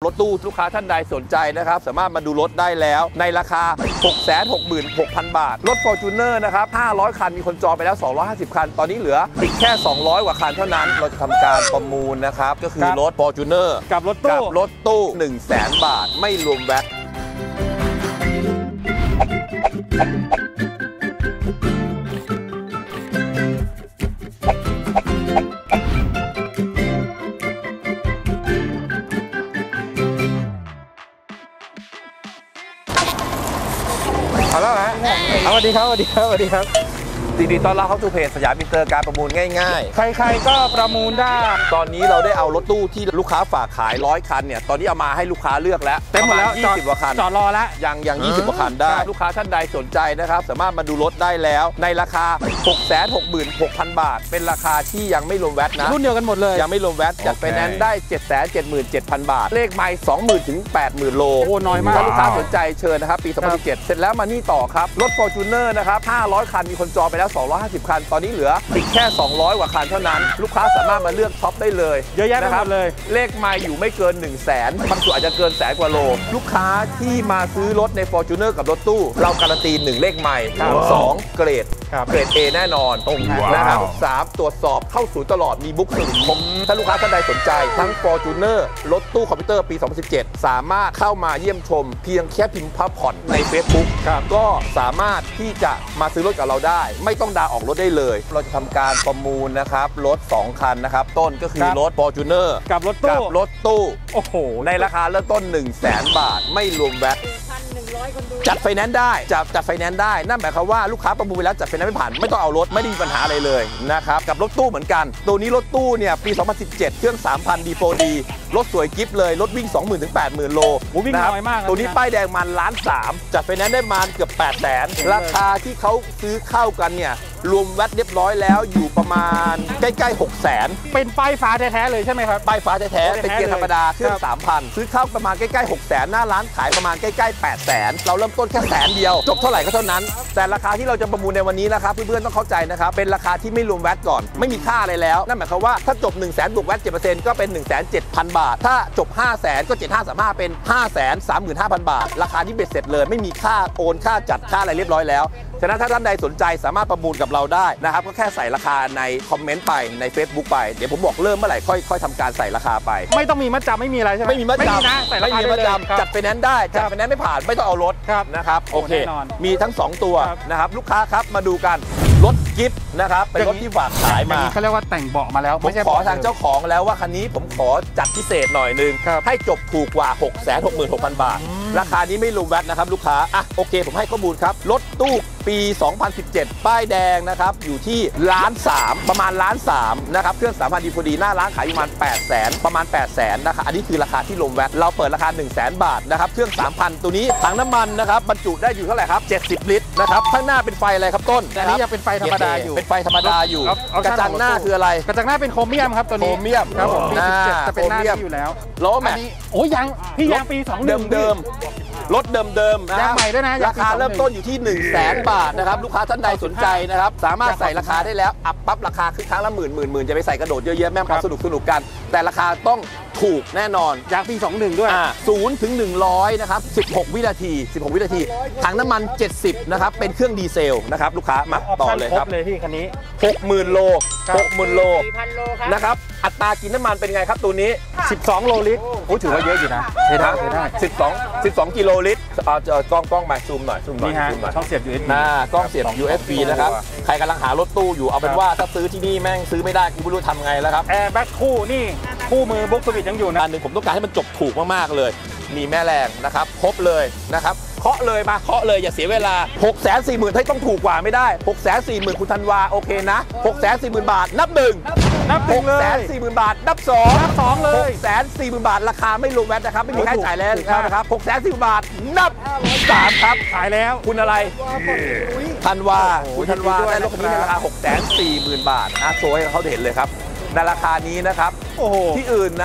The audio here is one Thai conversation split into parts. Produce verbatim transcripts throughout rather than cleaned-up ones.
รถตู้ลูกค้าท่านใดสนใจนะครับสามารถมาดูรถได้แล้วในราคา หกแสนหกหมื่นหกพัน บาทรถ Fortuner นะครับห้าร้อยคันมีคนจองไปแล้วสองร้อยห้าสิบคันตอนนี้เหลืออีกแค่สองร้อยกว่าคันเท่านั้นเราจะทำการประมูลนะครับก็คือรถ Fortuner กับรถตู้กับรถตู้ หนึ่งแสน บาทไม่รวมแวตเอาแล้วนะสวัสดีครับสวัสดีครับสวัสดีครับดีดีต้อนรับเข้าสู่เพจสยามอินเตอร์การประมูลง่ายๆใครๆก็ประมูลได้ตอนนี้เราได้เอารถตู้ที่ลูกค้าฝากขายร้อยคันเนี่ยตอนนี้เอามาให้ลูกค้าเลือกแล้วเต็มหมดแล้วยี่สิบกว่าคันจอดรอแล้วยังยังยี่สิบกว่าคันได้ลูกค้าท่านใดสนใจนะครับสามารถมาดูรถได้แล้วในราคา หกแสนหกหมื่นหกพัน บาทเป็นราคาที่ยังไม่รวมแวตนะรุ่นเดียวกันหมดเลยยังไม่รวมแวตจัดไฟแนนซ์ได้ เจ็ดแสนเจ็ดหมื่นเจ็ดพัน บาทเลขไมล์ สองหมื่น ถึง แปดหมื่น โลโอ้น้อยมากถ้าลูกค้าสนใจเชิญนะครับปีสองพันสิบเจ็ดเสร็จแล้วมานี่ต่อครับรถ Fortuner นะครับห้าร้อยคันมีคนจองไปแล้วสองร้อยห้าสิบคันตอนนี้เหลืออีกแค่สองร้อยกว่าคันเท่านั้นลูกค้าสามารถมาเลือกช็อปได้เลยเยอะแยะไปหมดเลยเลขไมล์อยู่ไม่เกิน หนึ่งแสน บางส่วนอาจจะเกินแสนกว่าโลลูกค้าที่มาซื้อรถใน Fortuner กับรถตู้เราการันตีหนึ่งเลขไมล์สองเกรดเกรด A แน่นอนตรงนะครับสามตรวจสอบเข้าศูนย์ตลอดมีบุ๊กสมุดครบถ้าลูกค้าท่านใดสนใจทั้ง Fortuner รถตู้คอมพิวเตอร์ปีสองพันสิบเจ็ดสามารถเข้ามาเยี่ยมชมเพียงแค่พิมพ์พับผ่อนใน Facebook ก็สามารถที่จะมาซื้อรถกับเราได้ไม่ต้องดาวออกรถได้เลยเราจะทำการประมูลนะครับรถสองคันนะครับต้นก็คือรถ Fortuner กับรถตู้กับรถตู้โอ้โหในราคาเริ่มต้น หนึ่งแสน บาทไม่รวมแวตจัดไฟแนนซ์ได้จัดจัดไฟแนนซ์ได้นั่นหมายความว่าลูกค้าประมูลไปแล้วจัดไฟแนนซ์ไม่ผ่านไม่ต้องเอารถไม่ได้มีปัญหาอะไรเลยนะครับกับรถตู้เหมือนกันตัวนี้รถตู้เนี่ยปีสองพันสิบเจ็ดเครื่อง สามพัน ดี โฟร์ ดี รถสวยกิ๊บเลยรถวิ่ง สองหมื่น ถึง แปดหมื่น โลวิ่งน้อยมากตัวนี้ป้ายแดงมันล้านสามจัดไฟแนนซ์ได้มาเกือบแปดแสนราคาที่เขาซื้อเข้ากันเนี่ยรวมแวตเรียบร้อยแล้วอยู่ประมาณใกล้ๆหกแสนเป็นป้ายฟ้าแท้ๆเลยใช่ไหมครับป้ายฟ้าแท้ๆเป็นเกียร์ธรรมดาเครื่อง สามพัน ซื้อเข้าประมาณใกล้ๆหกแสนหน้าร้านขายประมาณใกล้ๆแปดแสนเราเริ่มต้นแค่แสนเดียวจบเท่าไหร่ก็เท่านั้นแต่ราคาที่เราจะประมูลในวันนี้นะครับเพื่อนๆต้องเข้าใจนะครับเป็นราคาที่ไม่รวมแวตก่อนไม่มีค่าอะไรแล้วนั่นหมายความว่าถ้าจบ หนึ่งแสน บวกแวต เจ็ดเปอร์เซ็นต์ ก็เป็น หนึ่งแสนเจ็ดพัน บาทถ้าจบ ห้าแสน ก็ เจ็ดพันห้าร้อยสามสิบห้า เป็น ห้าแสนสามหมื่นห้าพัน บาทราคาที่เบ็ดเสร็จเลยไม่มีค่าโอนค่าจัดค่าอะไรเรียบร้อยแล้วฉะนั้นถ้าท่านใดสนใจสามารถประมูลกับเราได้นะครับก็แค่ใส่ราคาในคอมเมนต์ไปใน Facebook ไปเดี๋ยวผมบอกเริ่มเมื่อไหร่ค่อยค่อยทำการใส่ราคาไปไม่ต้องมีมัดจำไม่มีอะไรใช่ไหมไม่มีมัดจำนะใส่ราคาได้เลยจัดไฟแนนซ์ได้จัดไฟแนนซ์ไม่ผ่านไม่ต้องเอารถนะครับโอเคมีทั้งสองตัวนะครับลูกค้าครับมาดูกันรถกิฟต์นะครับเป็นรถที่ฝากขายมาเขาเรียกว่าแต่งเบาะมาแล้วผมขอทางเจ้าของแล้วว่าคันนี้ผมขอจัดพิเศษหน่อยนึงให้จบถูกกว่า หกแสนหกหมื่นหกพัน บาทราคานี้ไม่รวมแวตนะครับลูกค้าอ่ะโอเคผมให้ข้อมูลครับรถตู้ปีสองพันสิบเจ็ดป้ายแดงนะครับอยู่ที่ล้านสามประมาณล้านสามนะครับเครื่อง สามพัน ดี โฟร์ ดีหน้าร้านขายอยู่ประมาณแปดแสนประมาณแปดแสนนะครับอันนี้คือราคาที่รวมแวตเราเปิดราคา หนึ่งแสน บาทนะครับเครื่อง สามพัน ตัวนี้ถังน้ำมันนะครับบรรจุได้อยู่เท่าไหร่ครับเจ็ดสิบลิตรนะครับข้างหน้าเป็นไฟอะไรครับต้นอันนี้ยังเป็นไฟธรรมดาอยู่เป็นไฟธรรมดาอยู่กระจังหน้าคืออะไรกระจังหน้าเป็นโครเมียมครับตัวนี้โครเมียมครับผมปีสิบเจ็ดจะเป็นหน้าที่อยู่แล้วล้อแม็กโอ้ยังพี่ยังปีสองหนึ่งเดิมรถเดิมๆนะยางใหม่ด้วยนะราคาเริ่มต้นอยู่ที่ หนึ่งแสน บาทนะครับลูกค้าท่านใดสนใจนะครับสามารถใส่ราคาได้แล้วอัพปั๊บราคาคือครั้งละหมื่นหมื่นหมื่นจะไปใส่กระโดดเยอะแยะแม่ความสนุกสนุกกันแต่ราคาต้องถูกแน่นอนยางปีสองหนึ่งด้วยศูนย์ถึงหนึ่งร้อยนะครับสิบหกวินาทีสิบหกวินาทีถังน้ำมันเจ็ดสิบนะครับเป็นเครื่องดีเซลนะครับลูกค้ามาต่อเลยครับเลยพี่คันนี้หกหมื่น โล หกหมื่น โลนะครับอัตรากินน้ำมันเป็นไงครับตัวนี้สิบสองโลลิตรโอ้ถือว่าเยอะอยู่นะใช่ได้ใช่ได้สิบสอง สิบสองกิโลลิตรเอาเจอกล้องกล้องมาซูมหน่อยซูมหน่อยซูมหน่อยช่องเสียบ ยู เอส บีน่ากล้องเสียบ ยู เอส บี นะครับใครกำลังหารถตู้อยู่เอาเป็นว่าถ้าซื้อที่นี่แม่งซื้อไม่ได้กูไม่รู้ทำไงแล้วครับแอร์แบ็คคู่นี่คู่มือบุ๊กสวิตยังอยู่นะอันหนึ่งผมต้องการให้มันจบถูกมากๆเลยมีแม่แรงนะครับครบเลยนะครับเคาะเลยมาเคาะเลยอย่าเสียเวลา หกแสนสี่หมื่น ให้ต้องถูกกว่าไม่ได้ หกแสนสี่หมื่น คุณธันวาโอเคนะ หกแสนสี่หมื่น บาทนับหนึ่งนับหนึ่งเลยหกแสนสี่หมื่น บาทนับสองนับสองเลยหกแสนสี่หมื่น บาทราคาไม่รวมแวตนะครับไม่มีค่าใช้จ่ายแล้วนะครับ หกแสนสี่หมื่น บาทนับสามครับขายแล้วคุณอะไรธันวาคุณธันวาได้รถคันนี้ในราคา หกแสนสี่หมื่น บาทนะโชว์ให้เขาเห็นเลยครับในราคานี้นะครับที่อื่นนะครับ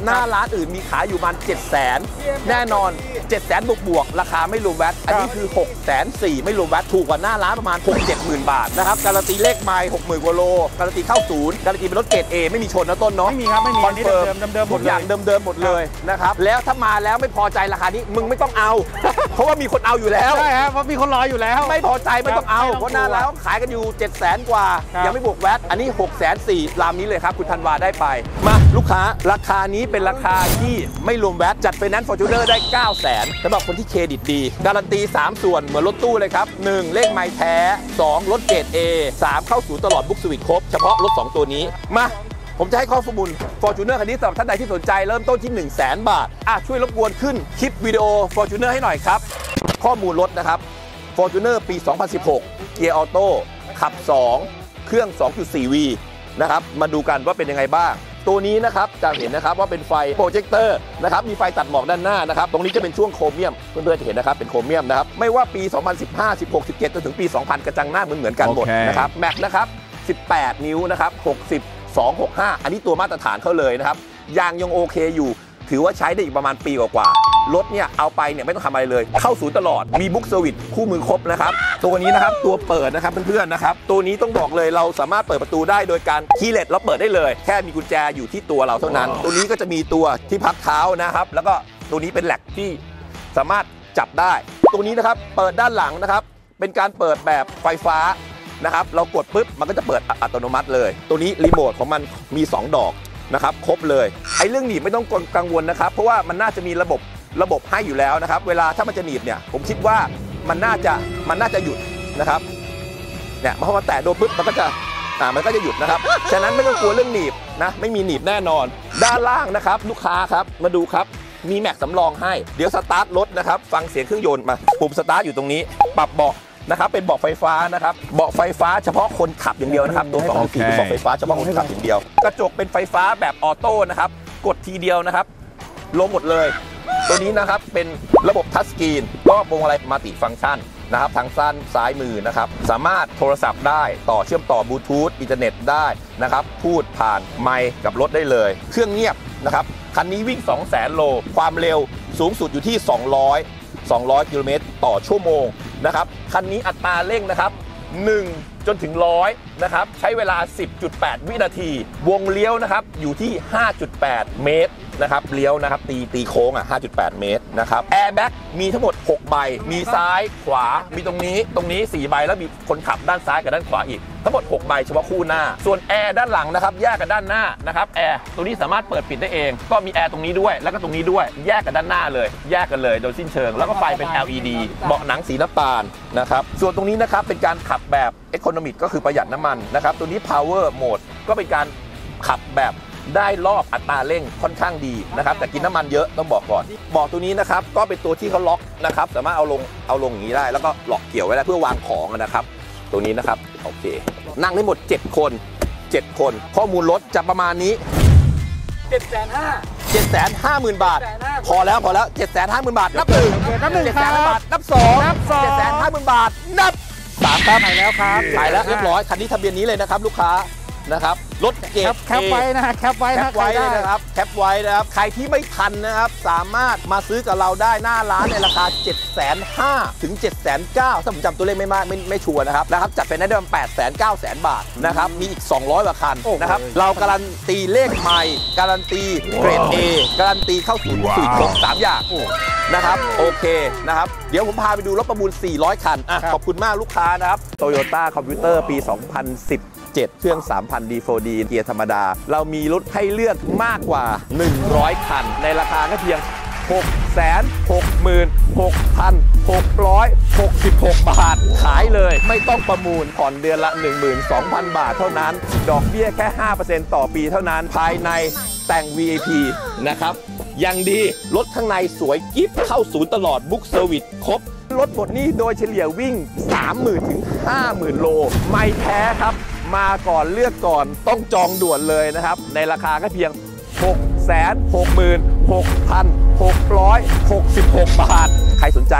หน้าร้านอื่นมีขายอยู่ประมาณเจ็ดแสนแน่นอนเจ็ดแสนบวกบวกราคาไม่รวมแวตอันนี้คือหกแสนสี่ไม่รวมแวตถูกกว่าหน้าร้านประมาณ หกเจ็ดหมื่น บาทนะครับการันตีเลขไมล์หกหมื่นกว่าโลการันตีเข้าศูนย์การันตีเป็นรถเกรด A ไม่มีชนนะต้นเนาะไม่มีครับไม่มีคอนเฟิร์มเดิมๆหมทุดกเลยอย่างเดิมๆหมดเลยนะครับแล้วถ้ามาแล้วไม่พอใจราคานี้มึงไม่ต้องเอา เพราะว่ามีคนเอาอยู่แล้วใช่ครับเพราะมีคนรออยู่แล้วไม่พอใจไม่ต้องเอาครับเพราะหน้าแล้วขายกันอยู่เจ็ดแสนกว่าครับยังไม่บวกแวตอันนี้หกแสนสี่ลำนี้เลยครับคุณธันวาได้ไปมาลูกค้าราคานี้เป็นราคาที่ไม่รวมแวตจัดไฟแนนซ์ Fortuner ได้ เก้าแสนสำหรับคนที่เครดิตดีการันตีสามส่วนเหมือนรถตู้เลยครับหนึ่งเลขไมล์แท้สองรถเกรด A สามเข้าศูนย์ตลอดบุ๊กสวิตครบเฉพาะรถสองตัวนี้มาผมจะให้ข้อมูล Fortuner คันนี้สำหรับท่านใดที่สนใจเริ่มต้นที่ หนึ่งแสน บาทอ่ะช่วยรบกวนขึ้นคลิปวิดีโอ Fortuner ให้หน่อยครับข้อมูลรถนะครับ Fortuner ปี สองพันสิบหก เกียร์ออโต้ขับ สอง เครื่อง สองจุดสี่ วี นะครับมาดูกันว่าเป็นยังไงบ้างตัวนี้นะครับจะเห็นนะครับว่าเป็นไฟโปรเจคเตอร์นะครับมีไฟตัดหมอกด้านหน้านะครับตรงนี้จะเป็นช่วงโครเมียมเพื่อนๆจะเห็นนะครับเป็นโครเมียมนะครับไม่ว่าปี สองพันสิบห้า สิบหก สิบเจ็ดจนถึงปี สองพัน กระจังหน้าเหมือนเหมือนกันหมด Okay. นะครับแม็กนะครับสิบแปดนิ้วนะครับหกสิบ สอง หกห้าอันนี้ตัวมาตรฐานเขาเลยนะครับยางยังโอเคอยู่ถือว่าใช้ได้อีกประมาณปีกว่าๆรถเนี่ยเอาไปเนี่ยไม่ต้องทำอะไรเลยเข้าศูนย์ตลอดมีบุ๊กเซอร์วิสคู่มือครบนะครับตัวนี้นะครับตัวเปิดนะครับเพื่อนๆนะครับตัวนี้ต้องบอกเลยเราสามารถเปิดประตูได้โดยการคีย์เลสเราเปิดได้เลยแค่มีกุญแจอยู่ที่ตัวเราเท่านั้น wow. ตัวนี้ก็จะมีตัวที่พักเท้านะครับแล้วก็ตัวนี้เป็นแหลกที่สามารถจับได้ตัวนี้นะครับเปิดด้านหลังนะครับเป็นการเปิดแบบไฟฟ้านะครับเรากดปุ๊บมันก็จะเปิดอัตโนมัติเลยตัวนี้รีโมทของมันมีสองดอกนะครับครบเลยไอ้เรื่องหนีบไม่ต้องกังวลนะครับเพราะว่ามันน่าจะมีระบบระบบให้อยู่แล้วนะครับเวลาถ้ามันจะหนีบเนี่ยผมคิดว่ามันน่าจะมันน่าจะหยุดนะครับเนี่ยพอมันแตะโดนปุ๊บมันก็จะอ่ามันก็จะหยุดนะครับฉะนั้นไม่ต้องกลัวเรื่องหนีบนะไม่มีหนีบแน่นอนด้านล่างนะครับลูกค้าครับมาดูครับมีแม็กสำรองให้เดี๋ยวสตาร์ทรถนะครับฟังเสียงเครื่องยนต์มาปุ่มสตาร์ทอยู่ตรงนี้ปรับเบาะนะครับเป็นเบาะไฟฟ้านะครับเบาะไฟฟ้าเฉพาะคนขับอย่างเดียวนะครับตัวสองร้อยสี่เป็นเบาะไฟฟ้าเฉพาะคนขับอย่างเดียวกระจกเป็นไฟฟ้าแบบออโต้นะครับกดทีเดียวนะครับลงหมดเลยตัวนี้นะครับเป็นระบบทัชสกรีนก็พวงมาลัยมัลติฟังก์ชันนะครับทางซ้ายซ้ายมือนะครับสามารถโทรศัพท์ได้ต่อเชื่อมต่อบลูทูธอินเทอร์เน็ตได้นะครับพูดผ่านไมค์กับรถได้เลยเครื่องเงียบนะครับคันนี้วิ่ง สองแสน โลความเร็วสูงสุดอยู่ที่สองร้อย สองร้อยกิโลเมตรต่อชั่วโมงนะครับคันนี้อัตราเร่งนะครับหนึ่งจนถึงหนึ่งร้อยนะครับใช้เวลา สิบจุดแปด วินาทีวงเลี้ยวนะครับอยู่ที่ ห้าจุดแปด เมตรนะครับเลี้ยวนะครับตีตีโค้งอ่ะ ห้าจุดแปด เมตรนะครับแอร์แบ็กมีทั้งหมดหกใบมีซ้ายขวามีตรงนี้ตรงนี้สี่ใบแล้วมีคนขับด้านซ้ายกับด้านขวาอีกทั้งหมดหกใบเฉพาะคู่หน้าส่วนแอร์ด้านหลังนะครับแยกกับด้านหน้านะครับแอร์ตรงนี้สามารถเปิดปิดได้เองก็มีแอร์ตรงนี้ด้วยแล้วก็ตรงนี้ด้วยแยกกับด้านหน้าเลยแยกกันเลยโดยสิ้นเชิงแล้วก็ไฟเป็น แอล อี ดี เบาะหนังสีน้ำตาลนะครับส่วนตรงนี้นะครับเป็นการขับแบบ Economic ก็คือประหยัดน้ำมันนะครับตัวนี้ Power Mode ก็เป็นการขับแบบได้รอบอัตราเร่งค่อนข้างดีนะครับแต่กินน้ำมันเยอะต้องบอกก่อนเบาะตัวนี้นะครับก็เป็นตัวที่เขาล็อกนะครับสามารถเอาลงเอาลงอย่างนี้ได้แล้วก็ล็อกเกี่ยวไว้ได้เพื่อวางของนะครับตัวนี้นะครับโอเคนั่งได้หมดเจ็ดคนเจ็ดคนข้อมูลรถจะประมาณนี้เจ็ดแสนห้า เจ็ดแสนห้าหมื่น บาทพอแล้วพอแล้ว เจ็ดแสนห้าหมื่น บาทนับหนึ่งนับหนึ่ง เจ็ดแสน บาทนับสองนับสอง เจ็ดแสนห้าหมื่น บาทนับสามครับขายแล้วครับขายแล้วเรียบร้อยคันนี้ทะเบียนนี้เลยนะครับลูกค้านะครับรถเกรดแคปไว้นะแคปไว้แคนะปไว้นะครับแคปไว้นะครับใครที่ไม่ทันนะครับสามารถมาซื้อกับเราได้หน้าร้านในราคา เจ็ดแสนห้า ถึง เจ็ดแสนเก้า ถ้าผมจำตัวเลขไม่มากไม่ไม่ชัวร์นะครับนะครับจัดเป็นได้ประมาณ แปดแสนเก้าแสน บาทนะครับมีอีกสองร้อยกว่าคันนะครับเราการันตีเลขใหม่การันตีเกรด A การันตีเข้าสู่สู่ครบสามอย่างนะครับโอเคนะครับเดี๋ยวผมพาไปดูรถประมูลสี่ร้อยคันอ่ะขอบคุณมากลูกค้านะครับ Toyota Commuter ปี สองพันสิบเจ็ด เครื่อง สามพัน ดี โฟร์ ดี เกียร์ธรรมดาเรามีรถให้เลือกมากกว่าหนึ่งร้อยคันในราคาแค่เพียง หกแสนหกหมื่นหกพันหกร้อยหกสิบหก บาทขายเลยไม่ต้องประมูลผ่อนเดือนละ หนึ่งหมื่นสองพัน บาทเท่านั้นดอกเบี้ยแค่ ห้าเปอร์เซ็นต์ ต่อปีเท่านั้นภายในแต่ง วี ไอ พี นะครับยังดีรถข้างในสวยกิ๊บเข้าศูนย์ตลอดบุ๊กเซอร์วิสครบรถหมดนี้โดยเฉลี่ยวิ่ง สามหมื่น ถึง ห้าหมื่น โลไม่แท้ครับมาก่อนเลือกก่อนต้องจองด่วนเลยนะครับในราคาแค่เพียง หกแสนหกหมื่นหกพันหกร้อยหกสิบหก บาทใครสนใจ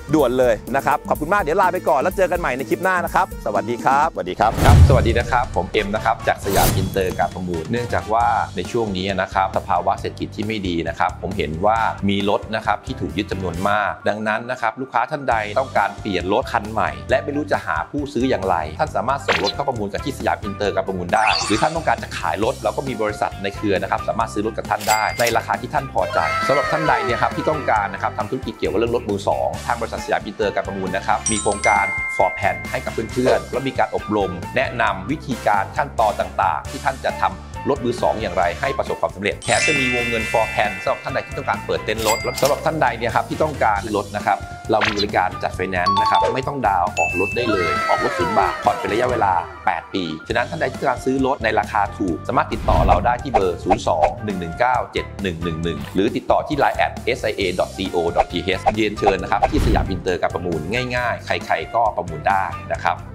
ด่วนเลยนะครับขอบคุณมากเดี๋ยวลาไปก่อนแล้วเจอกันใหม่ในคลิปหน้านะครับสวัสดีครับสวัสดีครับครับสวัสดีนะครับผมเอ็มนะครับจากสยามอินเตอร์การประมูลเนื่องจากว่าในช่วงนี้นะครับสภาวะเศรษฐกิจที่ไม่ดีนะครับผมเห็นว่ามีรถนะครับที่ถูกยึดจำนวนมากดังนั้นนะครับลูกค้าท่านใดต้องการเปลี่ยนรถคันใหม่และไม่รู้จะหาผู้ซื้ออย่างไรท่านสามารถส่งรถเข้าประมูลกับที่สยามอินเตอร์การประมูลได้หรือท่านต้องการจะขายรถเราก็มีบริษัทในเครือนะครับสามารถซื้อรถกับท่านได้ในราคาที่ท่านพอใจสำหรับท่านใดเนี่ยครับที่ต้องการนะครับทำธุรกิจเกี่ยวกับเรื่องรถมือสองทางบริษัทสยามอินเตอร์การประมูลนะครับมีโครงการ for plan ให้กับเพื่อนๆและมีการอบรมแนะนำวิธีการขั้นตอนต่างๆที่ท่านจะทำรถมือสองอย่างไรให้ประสบความสำเร็จแถมจะมีวงเงิน for plan สำหรับท่านใดที่ต้องการเปิดเต็นท์รถและสำหรับท่านใดเนี่ยครับที่ต้องการรถนะครับเรามีบริการจัดไฟแนนซ์นะครับไม่ต้องดาวน์ออกรถได้เลยออกรถศูนย์บาทผ่อนเป็นระยะเวลาแปดปีฉะนั้นท่านใดที่ต้องการซื้อรถในราคาถูกสามารถติดต่อเราได้ที่เบอร์ ศูนย์ สอง หนึ่ง หนึ่ง เก้า เจ็ด หนึ่ง หนึ่ง หนึ่ง หรือติดต่อที่ ไลน์ แอท เอส ไอ เอ ดอท ซี โอ ดอท ที เอช เรียนเชิญนะครับที่สยามอินเตอร์การประมูลง่ายๆใครๆก็ประมูลได้นะครับ